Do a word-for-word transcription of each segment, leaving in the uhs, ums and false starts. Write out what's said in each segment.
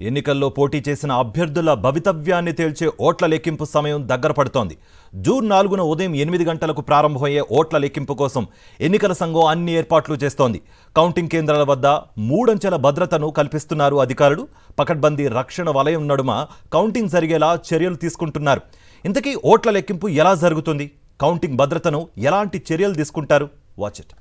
ఎన్నికల్లో పోటీ చేసిన అభ్యర్థుల భవితవ్యాన్ని తేల్చే ఓట్ల లెక్కింపు సమయం దగ్గర పడుతోంది. జూన్ నాలుగున ఉదయం ఎనిమిది గంటలకు ప్రారంభమయ్యే ఓట్ల లెక్కింపు కోసం ఎన్నికల సంఘం అన్ని ఏర్పాట్లు చేస్తోంది. కౌంటింగ్ కేంద్రాల వద్ద మూడంచెల భద్రతను కల్పిస్తున్నారు అధికారులు. పకడ్బందీ రక్షణ వలయం నడుమ కౌంటింగ్ జరిగేలా చర్యలు తీసుకుంటున్నారు. ఇంతకీ ఓట్ల లెక్కింపు ఎలా జరుగుతుంది? కౌంటింగ్ భద్రతను ఎలాంటి చర్యలు తీసుకుంటారు? Watch it.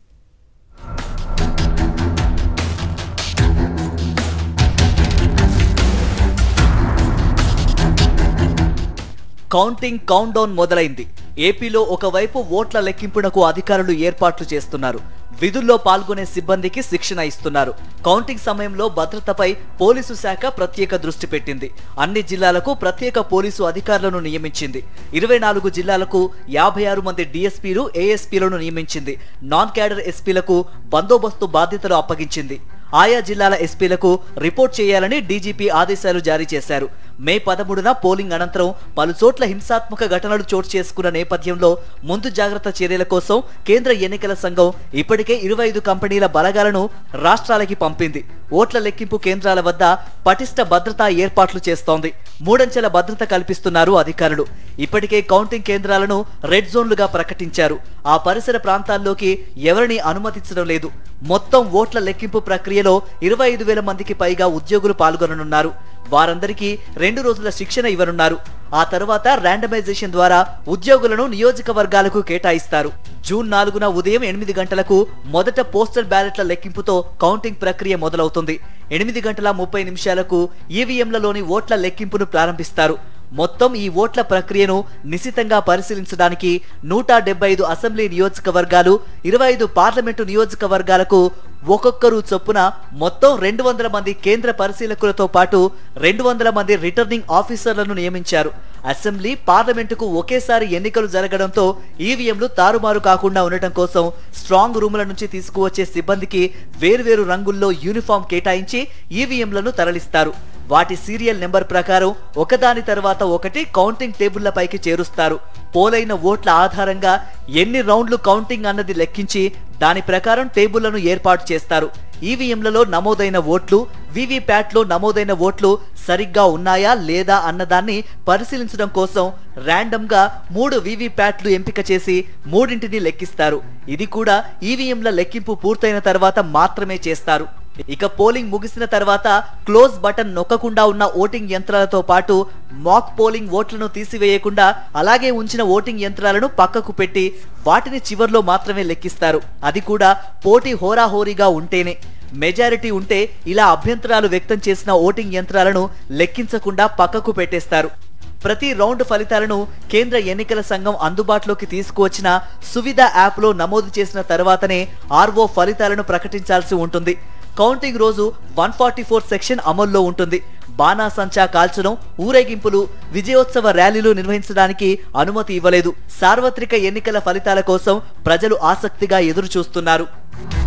Counting countdown మొదలైంది. ఏపీలో ఒకవైపు ఓట్ల లెక్కింపునకు అధికారులు ఏర్పాట్లు చేస్తున్నారు. విధుల్లో పాల్గొనే సిబ్బందికి శిక్షణ ఇస్తున్నారు. కౌంటింగ్ సమయంలో భద్రతపై పోలీసు శాఖ ప్రత్యేక దృష్టి పెట్టింది. అన్ని జిల్లాలకు ప్రత్యేక పోలీసు అధికారులను నియమించింది. ఇరవై నాలుగు జిల్లాలకు యాభై ఆరు మంది డిఎస్పీలు, ఏఎస్పీలను నియమించింది. నాన్ క్యాడర్ ఎస్పీలకు బందోబస్తు బాధ్యతలు అప్పగించింది. ఆయా జిల్లాల ఎస్పీలకు రిపోర్ట్ చేయాలని డీజీపీ ఆదేశాలు జారీ చేశారు. మే పదమూడున పోలింగ్ అనంతరం పలు చోట్ల హింసాత్మక ఘటనలు చోటు చేసుకున్న నేపథ్యంలో ముందు జాగ్రత్త చర్యల కోసం కేంద్ర ఎన్నికల సంఘం ఇప్పటికే ఇరవై ఐదు కంపెనీల బలగాలను రాష్ట్రాలకి పంపింది. ఓట్ల లెక్కింపు కేంద్రాల వద్ద పటిష్ట భద్రతా ఏర్పాట్లు చేస్తోంది. మూడంచెల భద్రత కల్పిస్తున్నారు అధికారులు. ఇప్పటికే కౌంటింగ్ కేంద్రాలను రెడ్ జోన్లుగా ప్రకటించారు. ఆ పరిసర ప్రాంతాల్లోకి ఎవరిని అనుమతించడం లేదు. మొత్తం ఓట్ల లెక్కింపు ప్రక్రియలో ఇరవై ఐదు వేల మందికి పైగా ఉద్యోగులు పాల్గొననున్నారు. వారందరికీ రెండు రోజుల శిక్షణ ఇవ్వనున్నారు. ఆ తర్వాత ర్యాండమైజేషన్ ద్వారా ఉద్యోగులను నియోజకవర్గాలకు కేటాయిస్తారు. జూన్ నాలుగున ఉదయం ఎనిమిది గంటలకు మొదట పోస్టల్ బ్యాలెట్ల లెక్కింపుతో కౌంటింగ్ ప్రక్రియ మొదలవుతుంది. ఎనిమిది గంటల ముప్పై నిమిషాలకు ఈవీఎంలలోని ఓట్ల లెక్కింపును ప్రారంభిస్తారు. మొత్తం ఈ ఓట్ల ప్రక్రియను నిశితంగా పరిశీలించడానికి నూట డెబ్బై ఐదు అసెంబ్లీ నియోజకవర్గాలు, ఇరవై ఐదు పార్లమెంటు నియోజకవర్గాలకు ఒక్కొక్కరు చొప్పున మొత్తం రెండు వందల మంది కేంద్ర పరిశీలకులతో పాటు రెండు వందల మంది రిటర్నింగ్ ఆఫీసర్లను నియమించారు. అసెంబ్లీ, పార్లమెంటుకు ఒకేసారి ఎన్నికలు జరగడంతో ఈవీఎంలు తారుమారు కాకుండా ఉండటం కోసం స్ట్రాంగ్ రూముల నుంచి తీసుకువచ్చే సిబ్బందికి వేర్వేరు రంగుల్లో యూనిఫామ్ కేటాయించి ఈవీఎంలను తరలిస్తారు. వాటి సీరియల్ నెంబర్ ప్రకారం ఒకదాని తర్వాత ఒకటి కౌంటింగ్ టేబుళ్లపైకి చేరుస్తారు. పోలైన ఓట్ల ఆధారంగా ఎన్ని రౌండ్లు కౌంటింగ్ అన్నది లెక్కించి దాని ప్రకారం టేబుళ్లను ఏర్పాటు చేస్తారు. ఈవీఎంలలో నమోదైన ఓట్లు, వీవీప్యాట్లో నమోదైన ఓట్లు సరిగ్గా ఉన్నాయా లేదా అన్నదాన్ని పరిశీలించడం కోసం ర్యాండమ్ గా మూడు వీవీప్యాట్లు ఎంపిక చేసి మూడింటిని లెక్కిస్తారు. ఇది కూడా ఈవీఎంల లెక్కింపు పూర్తయిన తర్వాత మాత్రమే చేస్తారు. ఇక పోలింగ్ ముగిసిన తర్వాత క్లోజ్ బటన్ నొక్కకుండా ఉన్న ఓటింగ్ యంత్రాలతో పాటు మాక్ పోలింగ్ ఓట్లను తీసివేయకుండా అలాగే ఉంచిన ఓటింగ్ యంత్రాలను పక్కకు పెట్టి వాటిని చివర్లో మాత్రమే లెక్కిస్తారు. అది కూడా పోటీ హోరాహోరీగా ఉంటేనే. మెజారిటీ ఉంటే ఇలా అభ్యంతరాలు వ్యక్తం చేసిన ఓటింగ్ యంత్రాలను లెక్కించకుండా పక్కకు పెట్టేస్తారు. ప్రతి రౌండ్ ఫలితాలను కేంద్ర ఎన్నికల సంఘం అందుబాటులోకి తీసుకువచ్చిన సువిధ యాప్లో నమోదు చేసిన తర్వాతనే ఆర్ఓ ఫలితాలను ప్రకటించాల్సి ఉంటుంది. కౌంటింగ్ రోజు వన్ ఫార్టీ ఫోర్ సెక్షన్ అమల్లో ఉంటుంది. బాణాసంచా కాల్చడం, ఊరేగింపులు, విజయోత్సవ ర్యాలీలు నిర్వహించడానికి అనుమతి ఇవ్వలేదు. సార్వత్రిక ఎన్నికల ఫలితాల కోసం ప్రజలు ఆసక్తిగా ఎదురు చూస్తున్నారు.